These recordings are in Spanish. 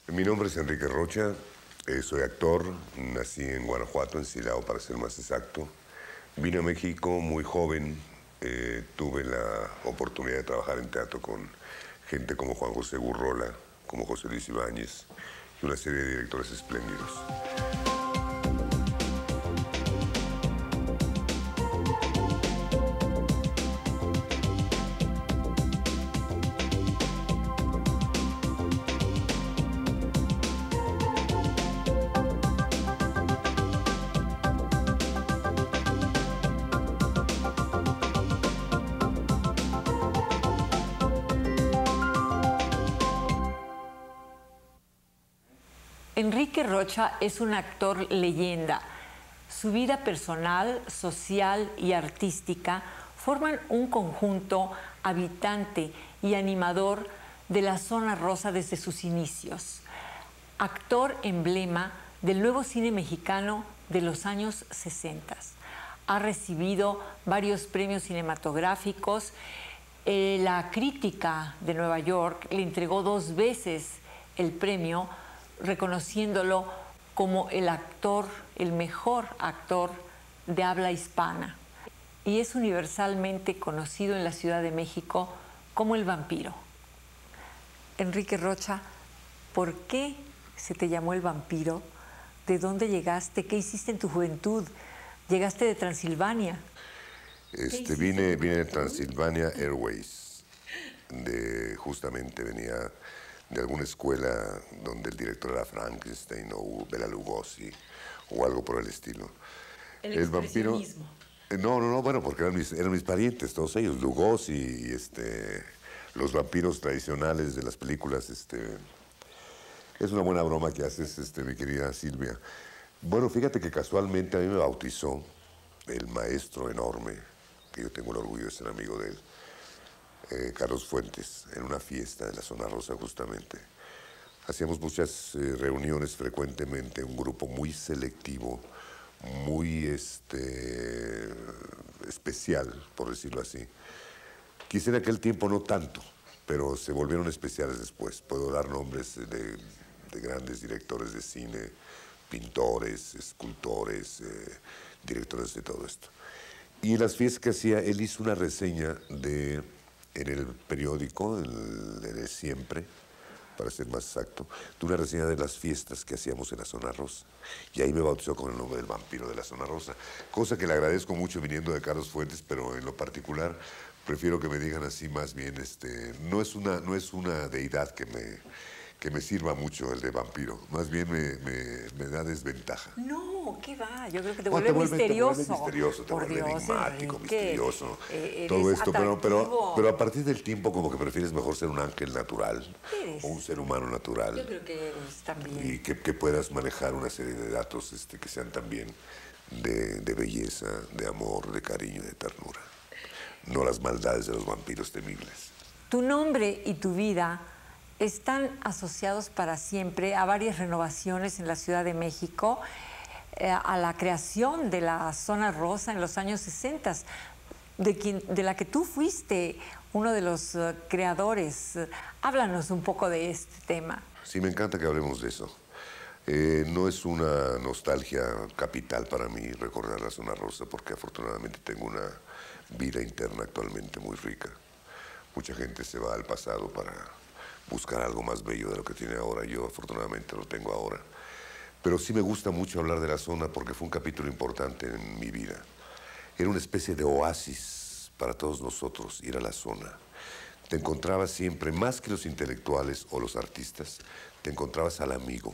Mi nombre es Enrique Rocha, soy actor, nací en Guanajuato, en Silao para ser más exacto. Vine a México muy joven, tuve la oportunidad de trabajar en teatro con gente como Juan José Gurrola, como José Luis Ibáñez y una serie de directores espléndidos. Enrique Rocha es un actor leyenda. Su vida personal, social y artística forman un conjunto habitante y animador de la zona rosa desde sus inicios. Actor emblema del nuevo cine mexicano de los años 60. Ha recibido varios premios cinematográficos. La crítica de Nueva York le entregó 2 veces el premio, reconociéndolo como el actor, el mejor actor de habla hispana. Y es universalmente conocido en la Ciudad de México como el vampiro. Enrique Rocha, ¿por qué se te llamó el vampiro? ¿De dónde llegaste? ¿Qué hiciste en tu juventud? ¿Llegaste de Transilvania? Vine de Transilvania Airways. Justamente venía de alguna escuela donde el director era Frankenstein o Bela Lugosi o algo por el estilo. El vampiro. No, bueno, porque eran mis parientes, todos ellos, Lugosi y los vampiros tradicionales de las películas. Es una buena broma que haces, mi querida Silvia. Bueno, fíjate que casualmente a mí me bautizó el maestro enorme, que yo tengo el orgullo de ser amigo de él, Carlos Fuentes, en una fiesta de la Zona Rosa justamente. Hacíamos muchas reuniones frecuentemente, un grupo muy selectivo, muy especial, por decirlo así. Quizá en aquel tiempo no tanto, pero se volvieron especiales después. Puedo dar nombres de grandes directores de cine, pintores, escultores, directores de todo esto. Y en las fiestas que hacía, él hizo una reseña en el periódico, en el Siempre, para ser más exacto, de una reseña de las fiestas que hacíamos en la Zona Rosa. Y ahí me bautizó con el nombre del vampiro de la Zona Rosa, cosa que le agradezco mucho viniendo de Carlos Fuentes, pero en lo particular prefiero que me digan así más bien, no es una deidad que me sirva mucho el de vampiro, más bien me da desventaja. No, ¿qué va? Yo creo que te vuelve misterioso. Te vuelve enigmático, misterioso, todo esto, atractivo. pero a partir del tiempo como que prefieres mejor ser un ángel natural o un ser humano natural. Yo creo que también. Y que puedas manejar una serie de datos que sean también de belleza, de amor, de cariño, de ternura. No las maldades de los vampiros temibles. Tu nombre y tu vida están asociados para siempre a varias renovaciones en la Ciudad de México, a la creación de la Zona Rosa en los años 60, de la que tú fuiste uno de los creadores. Háblanos un poco de este tema. Sí, me encanta que hablemos de eso. No es una nostalgia capital para mí recordar la Zona Rosa, porque afortunadamente tengo una vida interna actualmente muy rica. Mucha gente se va al pasado para buscar algo más bello de lo que tiene ahora. Yo afortunadamente lo tengo ahora. Pero sí me gusta mucho hablar de la zona porque fue un capítulo importante en mi vida. Era una especie de oasis para todos nosotros ir a la zona. Te encontrabas siempre, más que los intelectuales o los artistas, te encontrabas al amigo.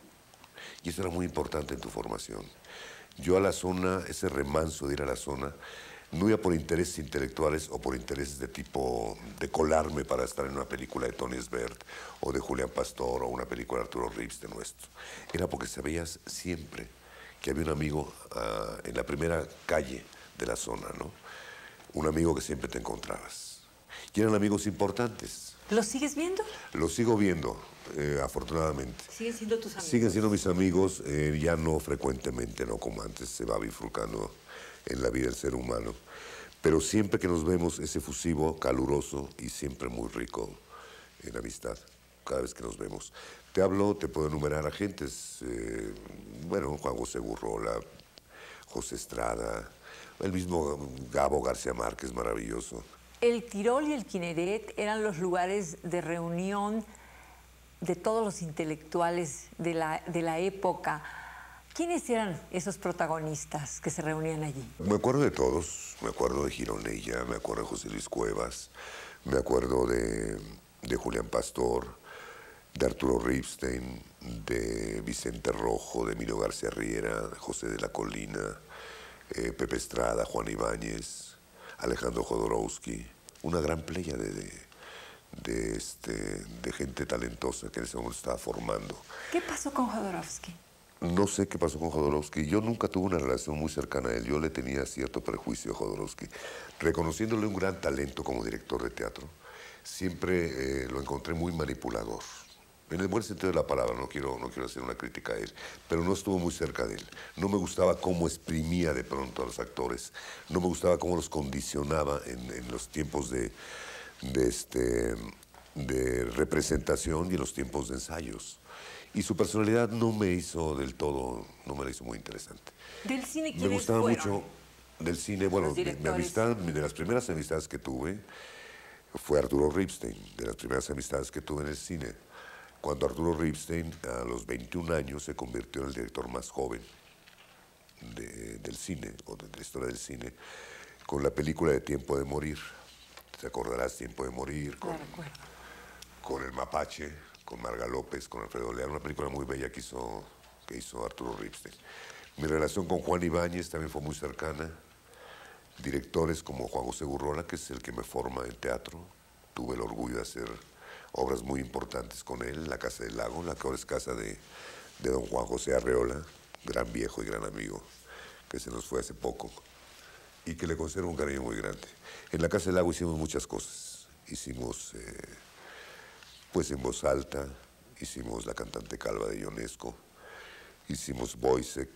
Y eso era muy importante en tu formación. Yo a la zona, ese remanso de ir a la zona, no iba por intereses intelectuales o por intereses de tipo de colarme para estar en una película de Tony Sbert o de Julián Pastor o una película de Arturo Rips de nuestro. Era porque sabías siempre que había un amigo en la primera calle de la zona, ¿no? Un amigo que siempre te encontrabas. Y eran amigos importantes. ¿Los sigues viendo? Los sigo viendo, afortunadamente. ¿Siguen siendo tus amigos? Siguen siendo mis amigos, ya no frecuentemente, no como antes se va bifurcando en la vida del ser humano. Pero siempre que nos vemos es efusivo, caluroso y siempre muy rico en amistad. cada vez que nos vemos. Te puedo enumerar a gentes, bueno, Juan José Gurrola, José Estrada, el mismo Gabo García Márquez, maravilloso. El Tirol y el Kinneret eran los lugares de reunión de todos los intelectuales de la época. ¿Quiénes eran esos protagonistas que se reunían allí? Me acuerdo de todos, me acuerdo de Gironella, me acuerdo de José Luis Cuevas, me acuerdo de Julián Pastor, de Arturo Ripstein, de Vicente Rojo, de Emilio García Riera, de José de la Colina, Pepe Estrada, Juan Ibáñez, Alejandro Jodorowsky, una gran playa de gente talentosa que en ese momento estaba formando. ¿Qué pasó con Jodorowsky? No sé qué pasó con Jodorowsky. Yo nunca tuve una relación muy cercana a él. Yo le tenía cierto prejuicio a Jodorowsky. Reconociéndole un gran talento como director de teatro, siempre lo encontré muy manipulador. En el buen sentido de la palabra, no quiero hacer una crítica a él, pero no estuvo muy cerca de él. No me gustaba cómo exprimía de pronto a los actores. No me gustaba cómo los condicionaba en los tiempos de representación y en los tiempos de ensayos. Y su personalidad no me hizo del todo, no me la hizo muy interesante. ¿Del cine quiénes Me gustaba fueron? mucho del cine, bueno, mi amistad, de las primeras amistades que tuve fue Arturo Ripstein, de las primeras amistades que tuve en el cine. Cuando Arturo Ripstein, a los 21 años, se convirtió en el director más joven del cine, o de la historia del cine, con la película de Tiempo de Morir. Te acordarás, Tiempo de Morir, con el Mapache, con Marga López, con Alfredo Leal, una película muy bella que hizo Arturo Ripstein. Mi relación con Juan Ibáñez también fue muy cercana. Directores como Juan José Gurrola, que es el que me forma en teatro. Tuve el orgullo de hacer obras muy importantes con él, La Casa del Lago, la que ahora es casa de don Juan José Arreola, gran viejo y gran amigo, que se nos fue hace poco, y que le conservo un cariño muy grande. En La Casa del Lago hicimos muchas cosas. Hicimos... pues En Voz Alta, hicimos La Cantante Calva de Ionesco, hicimos Boisek,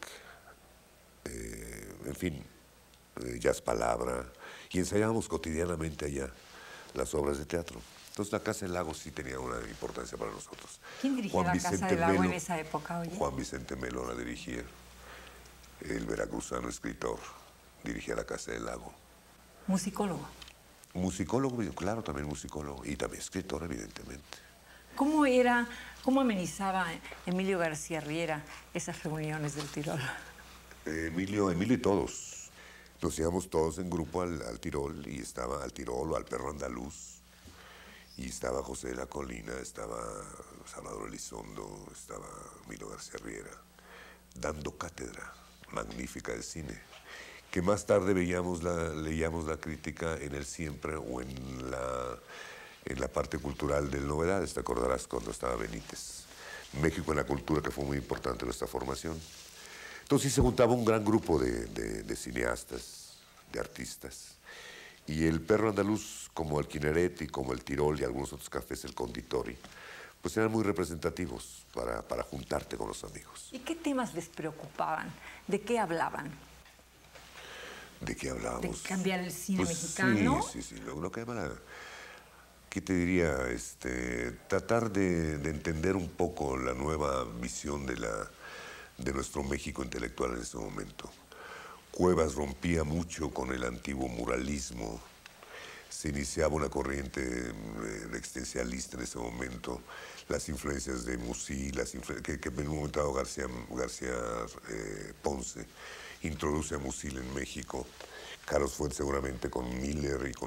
en fin, Jazz Palabra, y ensayábamos cotidianamente allá las obras de teatro. Entonces La Casa del Lago sí tenía una importancia para nosotros. ¿Quién dirigía La Casa del Lago en esa época, oye? Juan Vicente Melo la dirigía, el veracruzano escritor, dirigía La Casa del Lago. ¿Musicólogo? Musicólogo, claro, también musicólogo, y también escritor, evidentemente. ¿Cómo amenizaba Emilio García Riera esas reuniones del Tirol? Emilio y todos. Nos íbamos todos en grupo al Tirol, y estaba al Tirol o al Perro Andaluz, y estaba José de la Colina, estaba Salvador Elizondo, estaba Emilio García Riera, dando cátedra magnífica de cine, que más tarde leíamos la crítica en El Siempre o en la parte cultural del Novedades. Te acordarás cuando estaba Benítez. México en la cultura, que fue muy importante nuestra formación. Entonces sí se juntaba un gran grupo de cineastas, de artistas. Y el Perro Andaluz, como el Kinneret y como el Tirol y algunos otros cafés, el Conditori, pues eran muy representativos para juntarte con los amigos. ¿Y qué temas les preocupaban? ¿De qué hablaban? ¿De qué hablábamos? ¿De cambiar el cine mexicano? Sí. Lo que llama ¿qué te diría? Tratar de entender un poco la nueva visión de nuestro México intelectual en ese momento. Cuevas rompía mucho con el antiguo muralismo. Se iniciaba una corriente existencialista en ese momento. Las influencias de Musil, que en un momento dado García Ponce introduce a Musil en México. Carlos Fuentes seguramente con Miller y con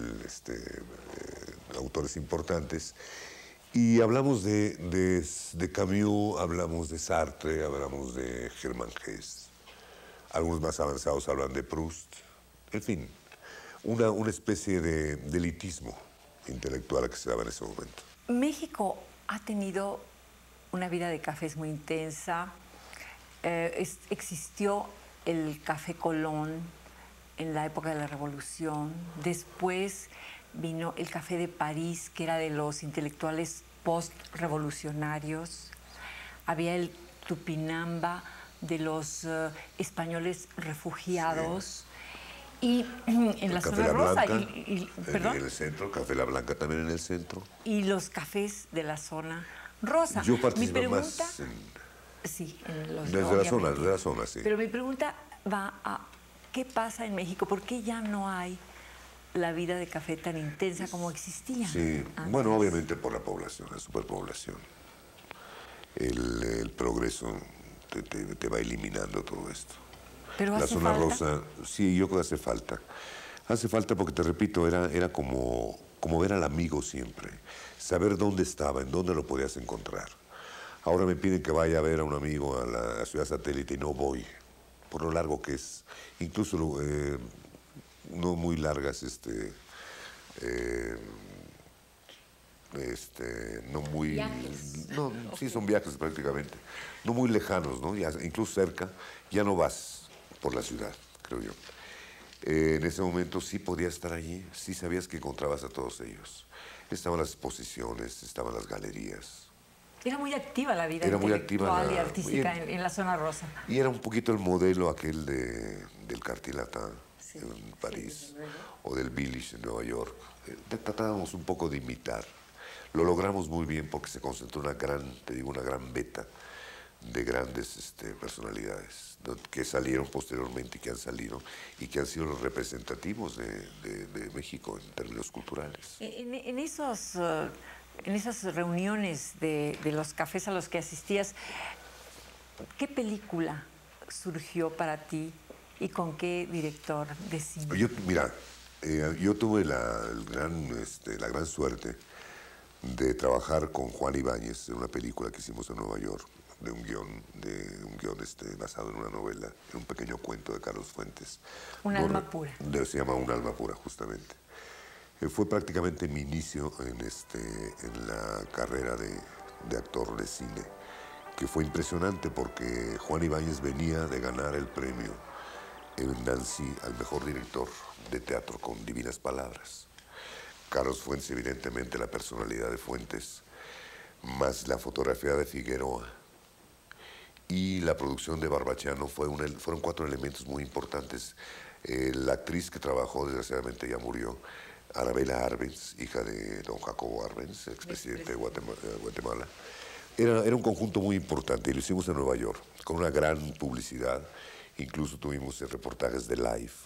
autores importantes. Y hablamos de Camus, hablamos de Sartre, hablamos de Germán Gess. Algunos más avanzados hablan de Proust. En fin, una especie de elitismo intelectual que se daba en ese momento. México ha tenido una vida de cafés muy intensa. Existió el Café Colón en la época de la Revolución. Después vino el Café de París, que era de los intelectuales post-revolucionarios. Había el Tupinamba de los españoles refugiados. Y en la Café zona La rosa. Blanca, ¿Perdón? en el centro, Café La Blanca también en el centro. Y los cafés de la zona rosa. Yo Mi participo pregunta, más sí, en los desde la zona, sí. Pero mi pregunta va a ¿qué pasa en México? ¿Por qué ya no hay la vida de café tan intensa como existía? Sí, antes? bueno, obviamente por la población, la superpoblación. El progreso te va eliminando todo esto. Pero La hace zona falta. rosa, sí, yo creo que hace falta. Hace falta porque, te repito, era como ver al amigo siempre. Saber dónde estaba, en dónde lo podías encontrar. Ahora me piden que vaya a ver a un amigo a la ciudad satélite y no voy, por lo largo que es. Incluso no muy largas, no muy... Viajes. No, sí, son viajes prácticamente. No muy lejanos, ¿no? Ya, incluso cerca, ya no vas por la ciudad, creo yo. En ese momento sí podías estar allí, sí sabías que encontrabas a todos ellos. Estaban las exposiciones, estaban las galerías. Era muy activa la vida Era muy intelectual activa y artística en la zona rosa. Y era un poquito el modelo aquel del Quartier Latin Sí, en París, desde luego. o del Village en Nueva York. Tratábamos un poco de imitar. Lo logramos muy bien porque se concentró una gran beta de grandes personalidades, ¿no?, que salieron posteriormente y que han salido y que han sido los representativos de México en términos culturales. En esas reuniones de los cafés a los que asistías, ¿qué película surgió para ti y con qué director de cine? Mira, yo tuve la gran suerte de trabajar con Juan Ibáñez en una película que hicimos en Nueva York, de un guión basado en una novela, en un pequeño cuento de Carlos Fuentes. Un alma pura. Se llama Un alma pura, justamente. Fue prácticamente mi inicio en la carrera de actor de cine, que fue impresionante porque Juan Ibáñez venía de ganar el premio en Nancy al mejor director de teatro con Divinas Palabras. Carlos Fuentes, evidentemente, la personalidad de Fuentes, más la fotografía de Figueroa y la producción de Barbachano fueron 4 elementos muy importantes. La actriz que trabajó, desgraciadamente ya murió, Arabella Arbenz, hija de don Jacobo Arbenz, expresidente de Guatemala. Era un conjunto muy importante y lo hicimos en Nueva York, con una gran publicidad. Incluso tuvimos reportajes de Life,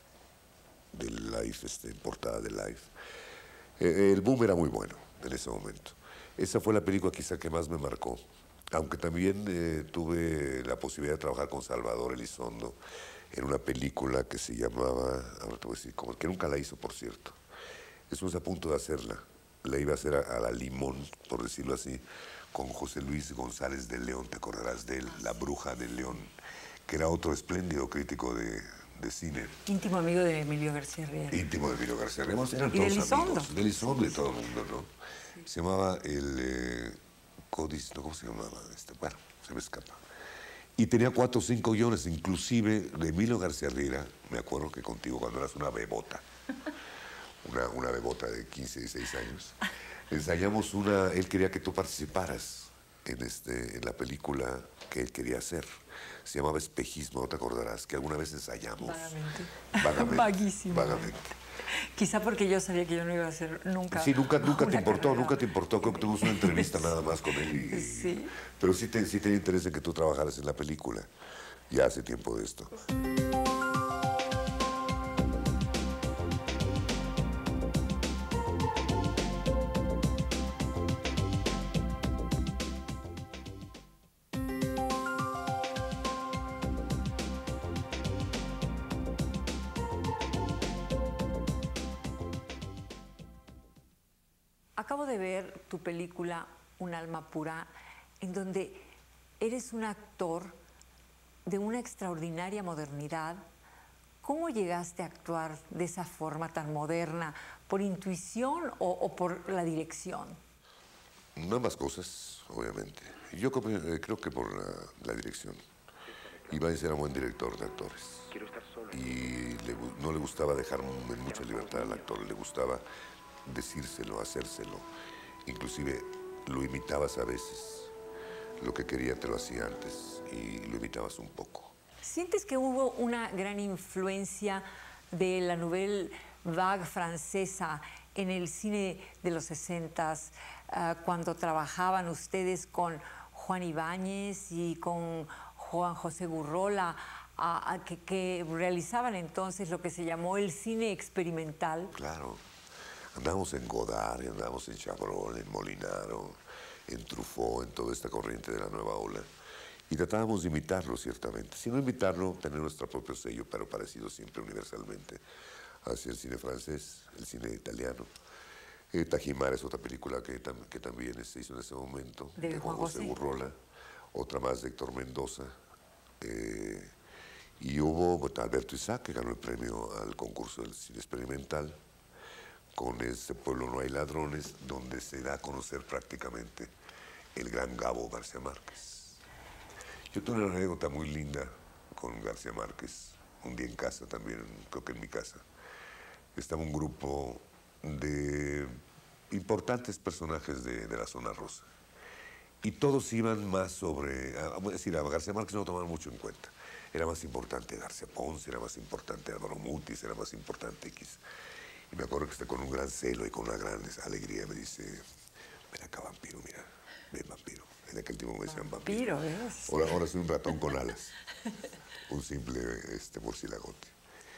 portada de Life. El boom era muy bueno en ese momento. Esa fue la película quizá que más me marcó. Aunque también tuve la posibilidad de trabajar con Salvador Elizondo en una película que se llamaba, ahora te voy a decir, que nunca la hizo, por cierto. Estuvimos a punto de hacerla. La iba a hacer a la Limón, por decirlo así, con José Luis González de León, te acordarás de él, La Bruja de León, que era otro espléndido crítico de cine. Íntimo amigo de Emilio García Riera. Íntimo de Emilio García Riera. Eran Y de todos Elizondo. amigos. De Elizondo y todo el mundo, ¿no? Sí. Se llamaba el Códice, ¿no? ¿Cómo se llamaba? Bueno, se me escapa. Y tenía 4 o 5 guiones, inclusive de Emilio García Riera. Me acuerdo que contigo, cuando eras una bebota, una bebota de 15, 16 años, ensayamos él quería que tú participaras en la película que él quería hacer. Se llamaba Espejismo, ¿no te acordarás? Que alguna vez ensayamos. Vagamente. Vaguísimo. Vagamente. Quizá porque yo sabía que yo no iba a hacer nunca. Sí, nunca te importó, carrera. nunca te importó. Creo que tuvimos una entrevista nada más con él. Sí. Pero sí tenía interés en que tú trabajaras en la película. Ya hace tiempo de esto. Acabo de ver tu película Un alma pura, en donde eres un actor de una extraordinaria modernidad. ¿Cómo llegaste a actuar de esa forma tan moderna? ¿Por intuición o por la dirección? Ambas cosas, obviamente. Yo creo que por la dirección. Ibáñez era un buen director de actores. Y no le gustaba dejar mucha libertad al actor, le gustaba decírselo, hacérselo. Inclusive lo imitabas a veces. Lo que quería te lo hacía antes y lo imitabas un poco. ¿Sientes que hubo una gran influencia de la nouvelle vague francesa en el cine de los 60s, cuando trabajaban ustedes con Juan Ibáñez y con Juan José Gurrola, que realizaban entonces lo que se llamó el cine experimental? Claro. Andamos en Godard, andamos en Chabrol, en Molinaro, en Truffaut, en toda esta corriente de la nueva ola. Y tratábamos de imitarlo, ciertamente. Si no imitarlo, tener nuestro propio sello, pero parecido siempre universalmente hacia el cine francés, el cine italiano. Tajimar es otra película que también se hizo en ese momento, de Juan José Gurrola. Otra más de Héctor Mendoza. Y hubo Alberto Isaac, que ganó el premio al concurso del cine experimental, con Este pueblo no hay ladrones, donde se da a conocer prácticamente el gran Gabo García Márquez. Yo tuve una anécdota muy linda con García Márquez, un día en casa también, creo que en mi casa. Estaba un grupo de importantes personajes de la zona rosa. Y todos iban más sobre, es decir, a García Márquez no lo tomaban mucho en cuenta. Era más importante García Ponce, era más importante Álvaro Mutis, era más importante X. Y me acuerdo que está con un gran celo y con una gran alegría me dice, ven acá, vampiro, mira, ven, vampiro. En aquel tiempo me decían vampiro. Ahora soy un ratón con alas, un simple murciélagote.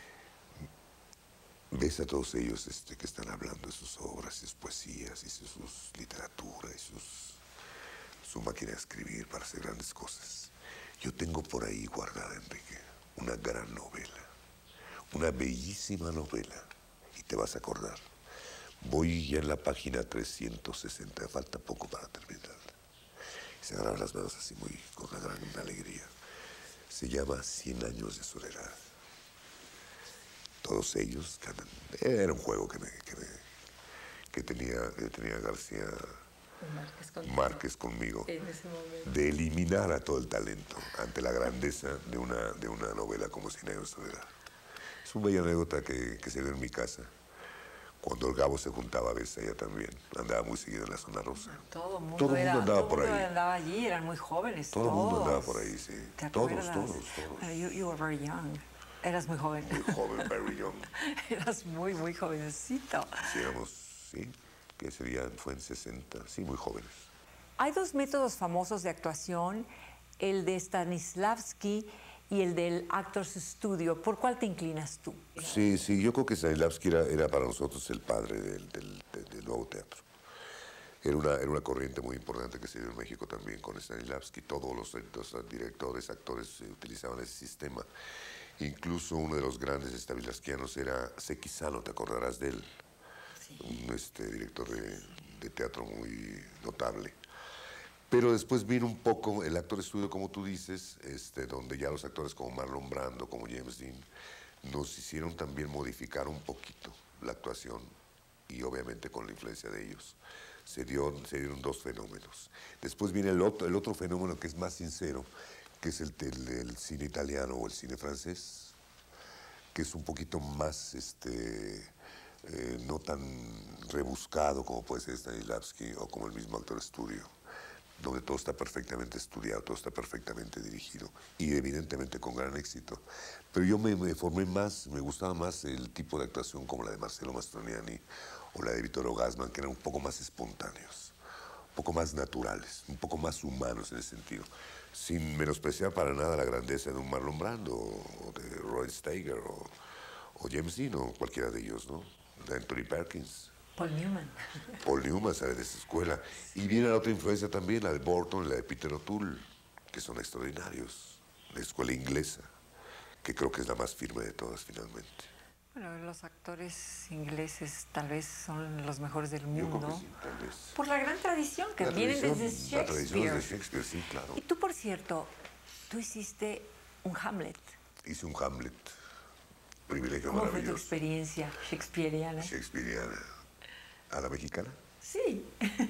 Ves a todos ellos que están hablando de sus obras, sus poesías, y sus literatura, y su máquina de escribir para hacer grandes cosas. Yo tengo por ahí guardada, Enrique, una gran novela, una bellísima novela, y te vas a acordar. Voy ya en la página 360, falta poco para terminar. Se agarran las manos así con una gran alegría. Se llama 100 años de soledad. Todos ellos, era un juego que tenía García Márquez conmigo, en ese momento, de eliminar a todo el talento ante la grandeza de una novela como 100 años de soledad. Es una bella anécdota que se dio en mi casa. Cuando el Gabo se juntaba a veces allá también, andaba muy seguido en la zona rosa. Todo el mundo andaba por ahí. Andaba allí, eran muy jóvenes. Todo el mundo andaba por ahí, sí. Todos. You were very young. Eras muy joven. Muy joven, very young. Eras muy, muy jovencito. Sí, que fue en 60, sí, muy jóvenes. Hay dos métodos famosos de actuación, el de Stanislavski y el del Actors Studio. ¿Por cuál te inclinas tú? Sí, yo creo que Stanislavski era para nosotros el padre del nuevo teatro. Era una corriente muy importante que se dio en México también con Stanislavski. Todos los directores, actores utilizaban ese sistema. Incluso uno de los grandes stanislavskianos era Sekizano, ¿te acordarás de él? Sí. Un director de teatro muy notable. Pero después vino un poco el Actor Studio, como tú dices, donde ya los actores como Marlon Brando, como James Dean, nos hicieron también modificar un poquito la actuación, y obviamente con la influencia de ellos. Se dieron dos fenómenos. Después viene el otro fenómeno que es más sincero, que es el cine italiano o el cine francés, que es un poquito más, no tan rebuscado como puede ser Stanislavski o como el mismo Actor Studio, donde todo está perfectamente estudiado, todo está perfectamente dirigido y evidentemente con gran éxito. Pero yo me formé más, me gustaba más el tipo de actuación como la de Marcello Mastroianni o la de Vittorio Gassman, que eran un poco más espontáneos, un poco más naturales, un poco más humanos en ese sentido, sin menospreciar para nada la grandeza de un Marlon Brando o de Roy Steiger o James Dean o cualquiera de ellos, ¿no? De Anthony Perkins. Paul Newman. Paul Newman sale de esa escuela. Y viene la otra influencia también, la de Burton y la de Peter O'Toole, que son extraordinarios. La escuela inglesa, que creo que es la más firme de todas finalmente. Bueno, los actores ingleses tal vez son los mejores del mundo. Yo creo que sí, tal vez. Por la gran tradición que vienen desde Shakespeare. La tradición es de Shakespeare, sí, claro. Y tú, por cierto, tú hiciste un Hamlet. Hice un Hamlet. Privilegio ¿Cómo maravilloso. fue tu experiencia shakespeariana? Shakespeariana. ¿A la mexicana? Sí.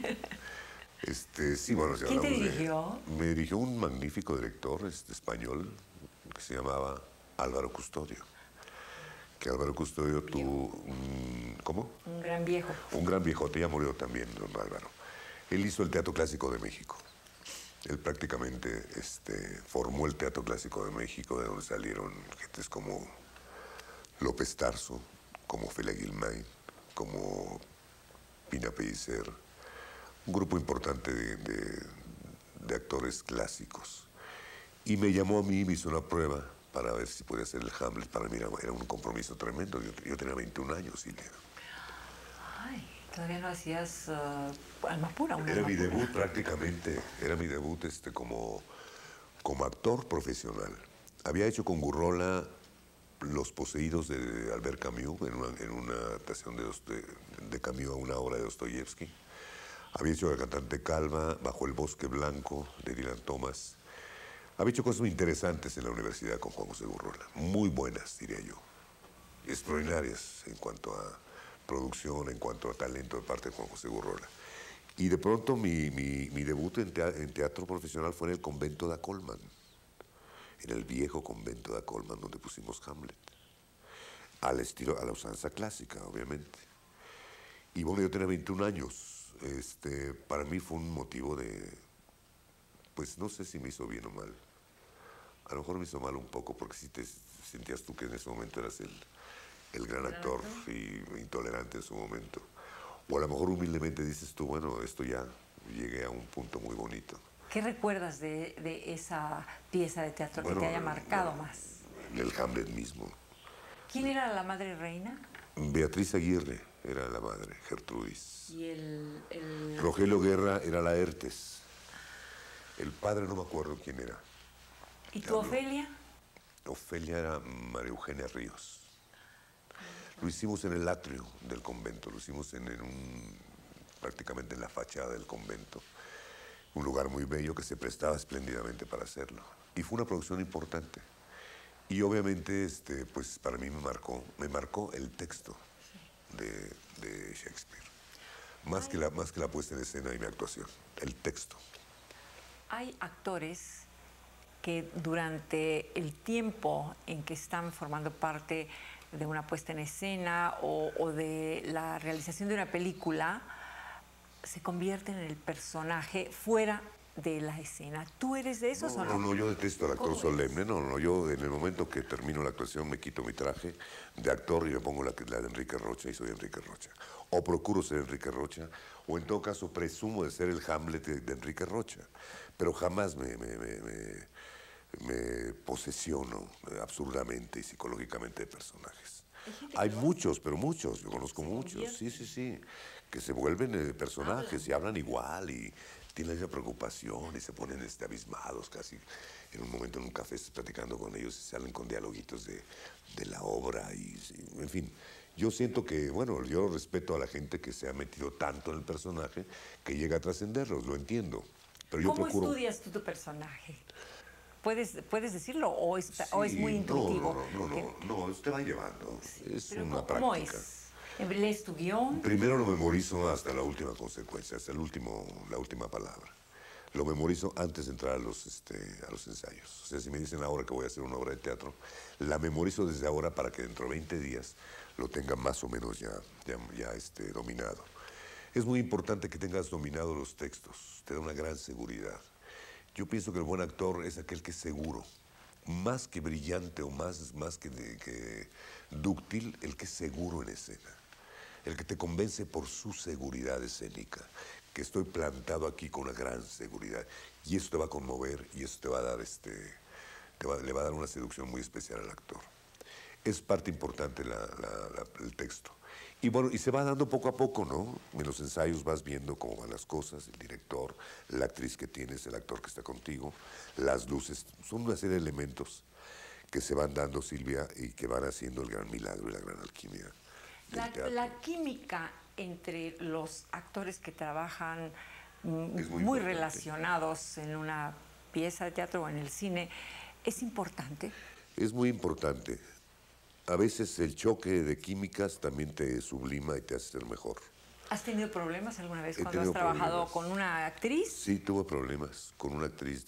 Sí, bueno, si ¿Quién te hablamos dirigió? Me dirigió un magnífico director español que se llamaba Álvaro Custodio. Que Álvaro Custodio tuvo ¿cómo? Un gran viejo. Un gran viejote, ya murió también, don Álvaro. Él hizo el Teatro Clásico de México. Él prácticamente formó el Teatro Clásico de México, de donde salieron gentes como López Tarso, como Ofelia Guilmain, como Pina Pellicer, un grupo importante de actores clásicos. Y me llamó a mí y me hizo una prueba para ver si podía hacer el Hamlet. Para mí era un compromiso tremendo. Yo tenía 21 años, Silvia. Ay, todavía no hacías Alma Pura. Era mi debut prácticamente, era mi debut como actor profesional. Había hecho con Gurrola Los Poseídos de Albert Camus, en una adaptación de Camus a una obra de Dostoyevsky. Había hecho La cantante calva, Bajo el bosque blanco, de Dylan Thomas. Había hecho cosas muy interesantes en la universidad con Juan José Gurrola, muy buenas, diría yo. Extraordinarias en cuanto a producción, en cuanto a talento de parte de Juan José Gurrola. Y de pronto mi debut en teatro profesional fue en el convento de Colman, en el viejo convento de Colman, donde pusimos Hamlet, al estilo, a la usanza clásica, obviamente. Y bueno, yo tenía 21 años. Para mí fue un motivo de, pues no sé si me hizo bien o mal. A lo mejor me hizo mal un poco, porque si te sentías tú que en ese momento eras el gran actor y intolerante en su momento. O a lo mejor humildemente dices tú, bueno, esto ya llegué a un punto muy bonito. ¿Qué recuerdas de esa pieza de teatro que te haya marcado más? El Hamlet mismo. ¿Quién era la madre reina? Beatriz Aguirre era la madre, Gertrudis. Y el... Rogelio Guerra era Laertes. El padre no me acuerdo quién era. ¿Y tu Ofelia? Ofelia era María Eugenia Ríos. Lo hicimos en el atrio del convento, lo hicimos prácticamente en la fachada del convento. Un lugar muy bello que se prestaba espléndidamente para hacerlo. Y fue una producción importante. Y obviamente, pues para mí me marcó el texto de Shakespeare. Más que la puesta en escena y mi actuación, el texto. Hay actores que durante el tiempo en que están formando parte de una puesta en escena o de la realización de una película, se convierten en el personaje fuera de la escena. ¿Tú eres de esos o no? No, yo detesto al actor solemne. No, yo en el momento que termino la actuación me quito mi traje de actor y me pongo la de Enrique Rocha y soy Enrique Rocha. O procuro ser Enrique Rocha, o en todo caso presumo de ser el Hamlet de Enrique Rocha. Pero jamás me posesiono absurdamente y psicológicamente de personajes. Hay muchos, pero muchos, yo conozco muchos, sí, que se vuelven personajes y hablan igual y tienen esa preocupación y se ponen abismados casi. En un momento en un café estás platicando con ellos y salen con dialoguitos de la obra y, en fin. Yo siento que, bueno, yo respeto a la gente que se ha metido tanto en el personaje que llega a trascenderlos, lo entiendo. Pero yo ¿Cómo procuro... estudias tú tu personaje? ¿Puedes decirlo o es muy intuitivo? No, te va llevando. Sí, es una práctica. ¿Cómo es? ¿Lees tu guión? Primero lo memorizo hasta la última consecuencia, hasta la última palabra. Lo memorizo antes de entrar a los ensayos. O sea, si me dicen ahora que voy a hacer una obra de teatro, la memorizo desde ahora para que dentro de 20 días lo tenga más o menos ya dominado. Es muy importante que tengas dominado los textos, te da una gran seguridad. Yo pienso que el buen actor es aquel que es seguro, más que brillante o más que dúctil, el que es seguro en escena, el que te convence por su seguridad escénica, que estoy plantado aquí con una gran seguridad, y eso te va a conmover y eso te va a dar le va a dar una seducción muy especial al actor. Es parte importante el texto. Y bueno, y se va dando poco a poco, ¿no? En los ensayos vas viendo cómo van las cosas, el director, la actriz que tienes, el actor que está contigo, las luces, son una serie de elementos que se van dando, Silvia, y que van haciendo el gran milagro y la gran alquimia del teatro. La química entre los actores que trabajan muy relacionados en una pieza de teatro o en el cine, ¿es importante? Es muy importante. A veces el choque de químicas también te sublima y te hace ser mejor. ¿Has tenido problemas alguna vez cuando has trabajado con una actriz? Sí, tuve problemas con una actriz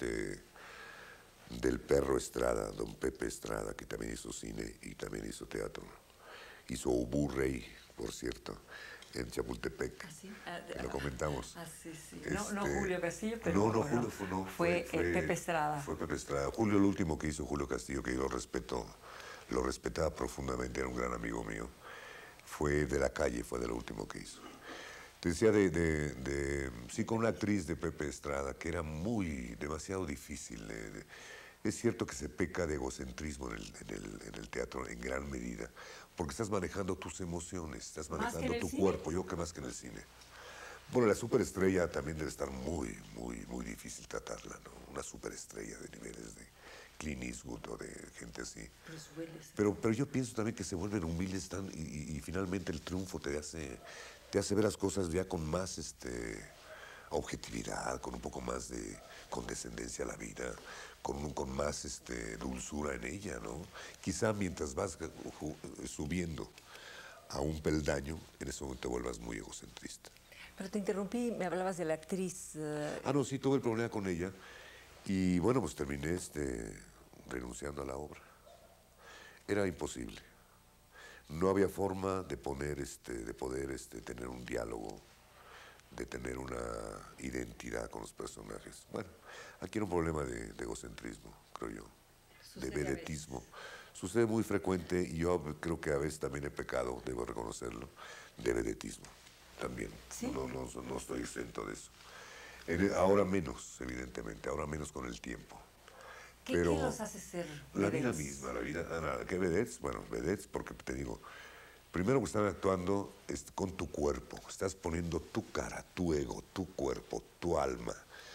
del Perro Estrada, don Pepe Estrada, que también hizo cine y también hizo teatro. Hizo Ubu Rey, por cierto, en Chapultepec. ¿Ah, sí? Lo comentamos. Sí. No Julio Castillo, pero Julio fue Pepe Estrada. Fue Pepe Estrada. Julio, lo último que hizo Julio Castillo, que yo lo respeto lo respetaba profundamente, era un gran amigo mío. Fue de la calle, fue de lo último que hizo. Te decía sí, con una actriz de Pepe Estrada, que era demasiado difícil. Es cierto que se peca de egocentrismo en el teatro en gran medida, porque estás manejando tus emociones, estás manejando tu cuerpo, yo que más que en el cine. Bueno, la superestrella también debe estar muy difícil tratarla, ¿no? Una superestrella de niveles de Clint Eastwood o de gente así. Pero yo pienso también que se vuelven humildes y finalmente el triunfo te hace ver las cosas ya con más objetividad, con un poco más de condescendencia a la vida, con más dulzura en ella, ¿no? Quizá mientras vas subiendo a un peldaño, en ese momento te vuelvas muy egocentrista. Pero te interrumpí, me hablabas de la actriz. No, sí, tuve el problema con ella. Y bueno, pues terminé renunciando a la obra. Era imposible. No había forma de poder tener un diálogo, de tener una identidad con los personajes. Bueno, aquí era un problema de egocentrismo, creo yo, de vedetismo. Sucede muy frecuente y yo creo que a veces también he pecado, debo reconocerlo, de vedetismo también. ¿Sí? No estoy exento de eso. Ahora menos, evidentemente, ahora menos con el tiempo. ¿Qué los hace ser la vida misma, la vida. ¿Qué vedettes? Bueno, vedettes porque te digo, primero que están actuando con tu cuerpo, estás poniendo tu cara, tu ego, tu cuerpo, tu alma.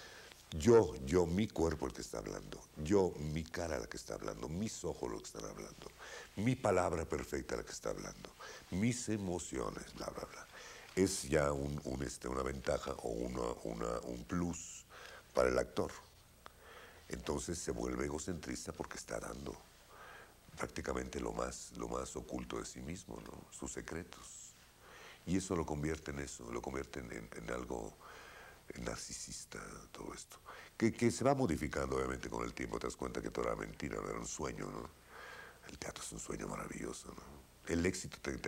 Mi cuerpo el que está hablando, mi cara la que está hablando, mis ojos lo que están hablando, mi palabra perfecta la que está hablando, mis emociones, bla, bla, bla. Es ya una ventaja o un plus para el actor. Entonces se vuelve egocentrista porque está dando prácticamente lo más oculto de sí mismo, ¿no? Sus secretos. Y eso lo convierte en eso, lo convierte en algo narcisista, todo esto. Que se va modificando, obviamente, con el tiempo. Te das cuenta que toda la mentira no era un sueño, ¿no? El teatro es un sueño maravilloso, ¿no? El éxito te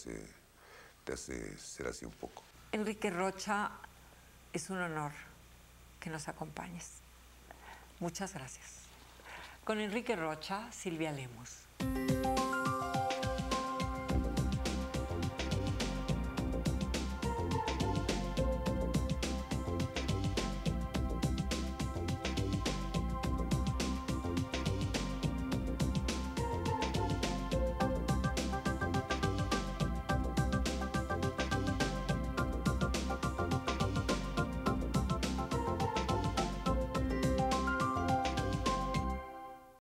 hace ser así un poco. Enrique Rocha, es un honor que nos acompañes. Muchas gracias. Con Enrique Rocha, Silvia Lemos.